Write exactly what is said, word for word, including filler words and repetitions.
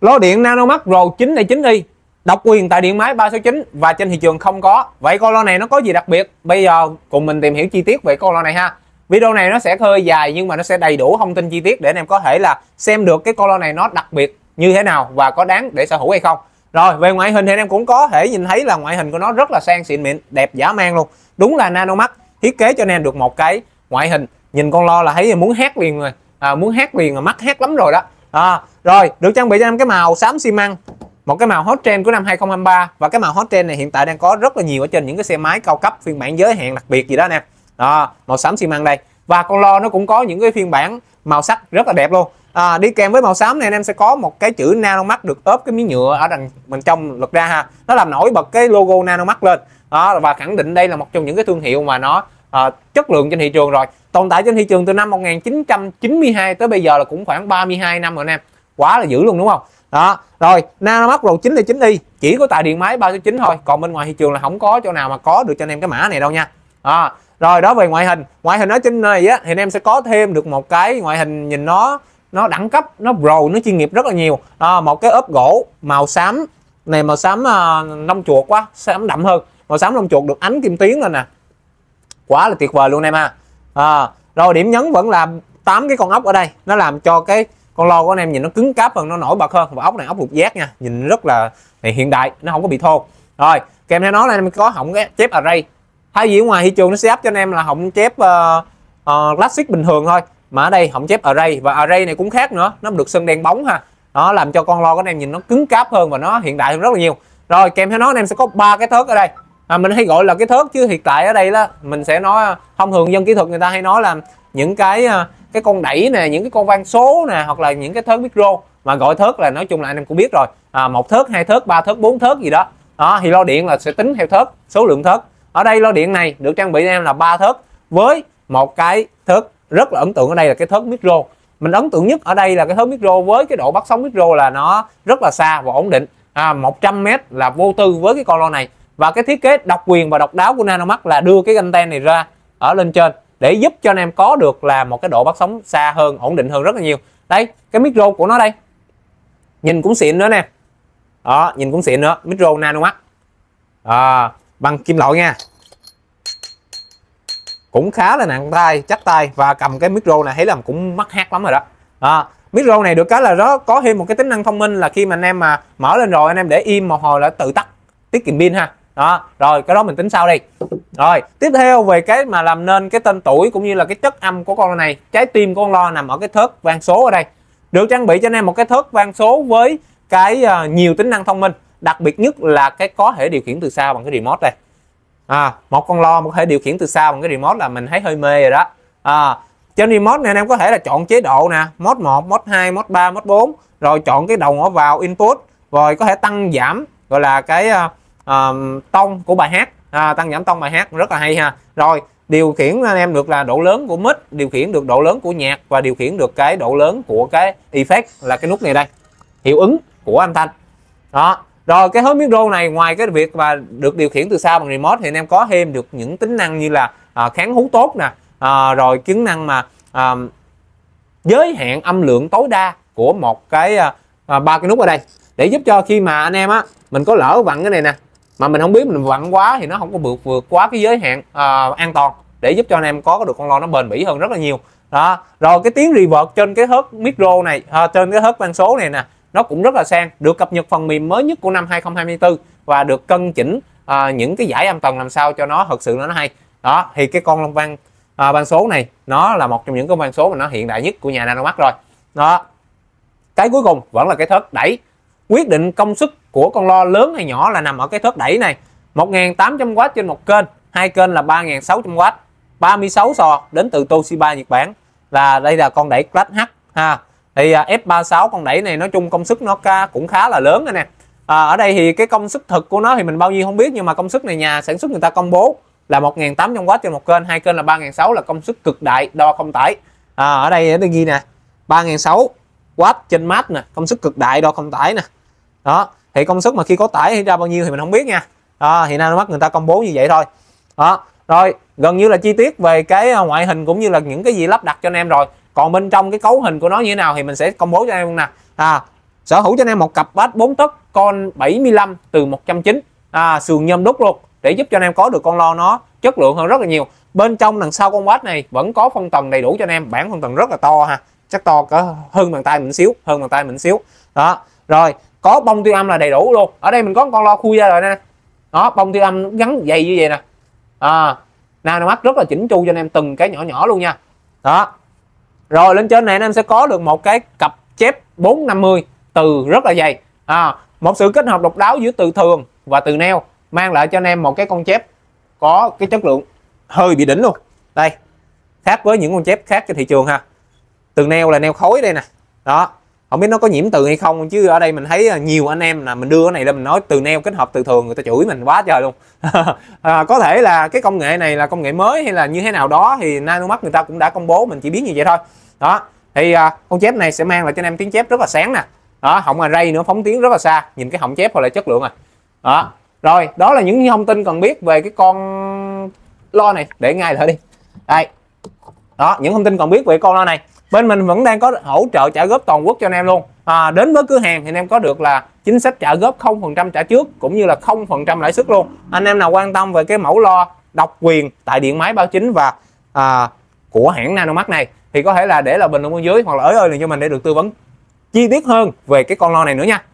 Lô điện Nanomax R chín không chín i độc quyền tại điện máy ba số chín và trên thị trường không có. Vậy con lo này nó có gì đặc biệt? Bây giờ cùng mình tìm hiểu chi tiết về con lo này ha. Video này nó sẽ hơi dài nhưng mà nó sẽ đầy đủ thông tin chi tiết để anh em có thể là xem được cái con lo này nó đặc biệt như thế nào và có đáng để sở hữu hay không. Rồi về ngoại hình thì anh em cũng có thể nhìn thấy là ngoại hình của nó rất là sang xịn mịn, đẹp dã man luôn. Đúng là Nanomax thiết kế cho anh em được một cái ngoại hình nhìn con lo là thấy muốn hét liền rồi, à, muốn hét liền, là mắt hét lắm rồi đó. À, rồi được trang bị cho em cái màu xám xi măng, một cái màu hot trend của năm hai không hai ba, và cái màu hot trend này hiện tại đang có rất là nhiều ở trên những cái xe máy cao cấp phiên bản giới hạn đặc biệt gì đó nè. Đó, màu xám xi măng đây. Và con lo nó cũng có những cái phiên bản màu sắc rất là đẹp luôn. À, đi kèm với màu xám này anh em sẽ có một cái chữ Nanomax được ốp cái miếng nhựa ở đằng bên trong lật ra ha. Nó làm nổi bật cái logo Nanomax lên. Đó, và khẳng định đây là một trong những cái thương hiệu mà nó à, chất lượng trên thị trường rồi. Tồn tại trên thị trường từ năm một nghìn chín trăm chín mươi hai tới bây giờ là cũng khoảng ba mươi hai năm rồi anh em. Quá là dữ luôn đúng không? Đó, rồi Nanomax R chín không chín i chỉ có tại điện máy ba số chín thôi, còn bên ngoài thị trường là không có chỗ nào mà có được cho anh em cái mã này đâu nha. À, rồi đó về ngoại hình, ngoại hình ở trên này á thì anh em sẽ có thêm được một cái ngoại hình nhìn nó nó đẳng cấp, nó pro, nó chuyên nghiệp rất là nhiều. À, một cái ốp gỗ màu xám này, màu xám uh, lông chuột quá, xám đậm hơn, màu xám lông chuột được ánh kim tuyến lên nè, quá là tuyệt vời luôn em ha. À, rồi điểm nhấn vẫn là tám cái con ốc ở đây, nó làm cho cái con lo của anh em nhìn nó cứng cáp hơn, nó nổi bật hơn. Và ốc này ốc lục giác nha, nhìn rất là hiện đại, nó không có bị thô. Rồi kèm theo nó là em có họng cái chép array, thay vì ở ngoài thị trường nó sẽ áp cho anh em là họng chép uh, uh, classic bình thường thôi, mà ở đây họng chép array, và array này cũng khác nữa, nó được sơn đen bóng ha. Nó làm cho con lo của anh em nhìn nó cứng cáp hơn và nó hiện đại hơn rất là nhiều. Rồi kèm theo nó anh em sẽ có ba cái thớt ở đây. À, mình hay gọi là cái thớt chứ hiện tại ở đây đó mình sẽ nói thông thường dân kỹ thuật người ta hay nói là những cái cái con đẩy nè, những cái con van số nè, hoặc là những cái thớt micro, mà gọi thớt là nói chung là anh em cũng biết rồi. À, một thớt, hai thớt, ba thớt, bốn thớt gì đó. Đó thì lo điện là sẽ tính theo thớt, số lượng thớt. Ở đây lo điện này được trang bị cho em là ba thớt với một cái thớt rất là ấn tượng ở đây là cái thớt micro. Mình ấn tượng nhất ở đây là cái thớt micro với cái độ bắt sóng micro là nó rất là xa và ổn định. À, một trăm mét là vô tư với cái con lo này. Và cái thiết kế độc quyền và độc đáo của Nanomax là đưa cái anten này ra ở lên trên để giúp cho anh em có được là một cái độ bắt sóng xa hơn, ổn định hơn rất là nhiều. Đây, cái micro của nó đây, nhìn cũng xịn nữa nè. Đó, nhìn cũng xịn nữa, micro Nanomax. À, bằng kim loại nha, cũng khá là nặng tay, chắc tay, và cầm cái micro này thấy là cũng mắc hát lắm rồi đó. À, micro này được cái là nó có thêm một cái tính năng thông minh là khi mà anh em mà mở lên rồi anh em để im một hồi là tự tắt, tiết kiệm pin ha. Đó, rồi cái đó mình tính sau đây. Rồi tiếp theo về cái mà làm nên cái tên tuổi cũng như là cái chất âm của con lo này, trái tim của con lo nằm ở cái thớt van số ở đây. Được trang bị cho anh em một cái thớt van số với cái uh, nhiều tính năng thông minh, đặc biệt nhất là cái có thể điều khiển từ xa bằng cái remote đây. À, một con lo mà có thể điều khiển từ xa bằng cái remote là mình thấy hơi mê rồi đó. À, trên remote này anh em có thể là chọn chế độ nè, mode một, mode hai, mode ba, mode bốn, rồi chọn cái đầu ngõ vào input, rồi có thể tăng giảm gọi là cái uh, uh, tông của bài hát, à, tăng giảm tông bài hát rất là hay ha. Rồi điều khiển anh em được là độ lớn của mic, điều khiển được độ lớn của nhạc, và điều khiển được cái độ lớn của cái effect là cái nút này đây, hiệu ứng của âm thanh. Đó. Rồi cái hớt micro này ngoài cái việc mà được điều khiển từ xa bằng remote thì anh em có thêm được những tính năng như là à, kháng hú tốt nè, à, rồi tính năng mà à, giới hạn âm lượng tối đa của một cái à, ba cái nút ở đây, để giúp cho khi mà anh em á mình có lỡ vặn cái này nè mà mình không biết mình vặn quá thì nó không có vượt vượt quá cái giới hạn à, an toàn, để giúp cho anh em có được con lo nó bền bỉ hơn rất là nhiều. Đó. Rồi cái tiếng reverb trên cái hớt micro này, à, trên cái hớt van số này nè, nó cũng rất là sang, được cập nhật phần mềm mới nhất của năm hai không hai tư và được cân chỉnh à, những cái dải âm tần làm sao cho nó thật sự nó hay. Đó thì cái con van à, van số này nó là một trong những cái van số mà nó hiện đại nhất của nhà Nanomax rồi. Đó. Cái cuối cùng vẫn là cái thớt đẩy. Quyết định công suất của con lo lớn hay nhỏ là nằm ở cái thớt đẩy này. một nghìn tám trăm oát trên một kênh, hai kênh là ba nghìn sáu trăm oát, ba mươi sáu sò đến từ Toshiba Nhật Bản. Là đây là con đẩy Class H ha. Thì F ba mươi sáu con đẩy này nói chung công suất nó cũng khá là lớn nè. À, ở đây thì cái công suất thực của nó thì mình bao nhiêu không biết, nhưng mà công suất này nhà sản xuất người ta công bố là một nghìn tám trăm oát trên một kênh, hai kênh là ba nghìn sáu trăm là công suất cực đại đo không tải. À, ở đây ở đây ghi nè, ba nghìn sáu trăm oát trên mát nè, công suất cực đại đo không tải nè. Đó, thì công suất mà khi có tải thì ra bao nhiêu thì mình không biết nha. À, thì Nanomax người ta công bố như vậy thôi. Đó, rồi gần như là chi tiết về cái ngoại hình cũng như là những cái gì lắp đặt cho anh em rồi. Còn bên trong cái cấu hình của nó như thế nào thì mình sẽ công bố cho anh em nè. À, Sở hữu cho anh em một cặp bass bốn tấc con bảy mươi lăm từ một trăm chín mươi, à, sườn nhôm đúc luôn, để giúp cho anh em có được con lo nó chất lượng hơn rất là nhiều. Bên trong đằng sau con bass này vẫn có phân tầng đầy đủ cho anh em, bản phân tầng rất là to ha, chắc to cỡ hơn bàn tay mình xíu, hơn bàn tay mình xíu đó. Rồi có bông tiêu âm là đầy đủ luôn. Ở đây mình có con lo khui ra rồi nè, đó, bông tiêu âm gắn dày như vậy nè, à, Nanomax rất là chỉnh chu cho anh em từng cái nhỏ nhỏ luôn nha. Đó. Rồi lên trên này anh em sẽ có được một cái cặp chép bốn năm mươi từ rất là dày, à, một sự kết hợp độc đáo giữa từ thường và từ neo, mang lại cho anh em một cái con chép có cái chất lượng hơi bị đỉnh luôn. Đây, khác với những con chép khác trên thị trường ha. Từ neo là neo khối đây nè, đó, không biết nó có nhiễm từ hay không, chứ ở đây mình thấy nhiều anh em là mình đưa cái này lên mình nói từ neo kết hợp từ thường, người ta chửi mình quá trời luôn. À, có thể là cái công nghệ này là công nghệ mới hay là như thế nào đó thì Nanomax người ta cũng đã công bố, mình chỉ biết như vậy thôi. Đó thì à, con chép này sẽ mang lại cho anh em tiếng chép rất là sáng nè, đó, họng là ray nữa, phóng tiếng rất là xa, nhìn cái họng chép hoặc là chất lượng à. Đó. Rồi đó là những thông tin cần biết về cái con lo này, để ngay lại đi. Đây, đó, những thông tin cần biết về con lo này. Bên mình vẫn đang có hỗ trợ trả góp toàn quốc cho anh em luôn, à, đến với cửa hàng thì anh em có được là chính sách trả góp không phần trăm trả trước cũng như là không phần trăm lãi suất luôn. Anh em nào quan tâm về cái mẫu lo độc quyền tại điện máy báo chính và à, của hãng Nanomax này thì có thể là để là bình luận bên dưới hoặc là ới ơi liền cho mình để được tư vấn chi tiết hơn về cái con lo này nữa nha.